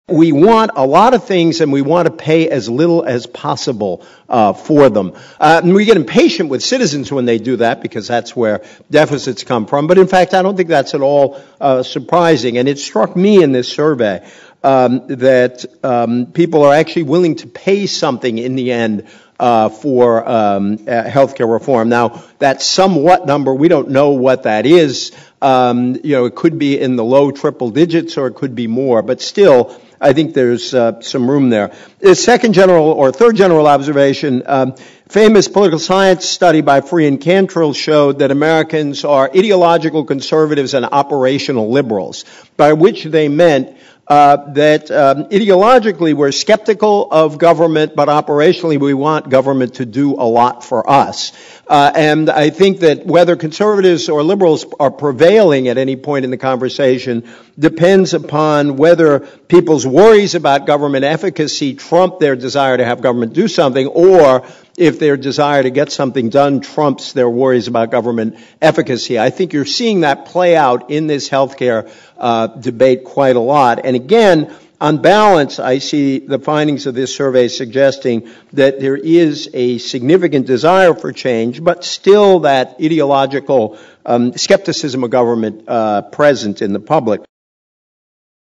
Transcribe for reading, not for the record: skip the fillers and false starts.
We want a lot of things, and we want to pay as little as possible for them. And we get impatient with citizens when they do that, because that's where deficits come from. But in fact, I don't think that's at all surprising. And it struck me in this survey that people are actually willing to pay something in the end for healthcare reform. Now, that somewhat number, we don't know what that is. It could be in the low triple digits, or it could be more. But still, I think there's some room there. The third general observation, famous political science study by Free and Cantrill showed that Americans are ideological conservatives and operational liberals, by which they meant that ideologically we're skeptical of government, but operationally we want government to do a lot for us. And I think that whether conservatives or liberals are prevailing at any point in the conversation depends upon whether people's worries about government efficacy trump their desire to have government do something, or if their desire to get something done trumps their worries about government efficacy. I think you're seeing that play out in this healthcare debate quite a lot. And again, on balance, I see the findings of this survey suggesting that there is a significant desire for change, but still that ideological skepticism of government present in the public.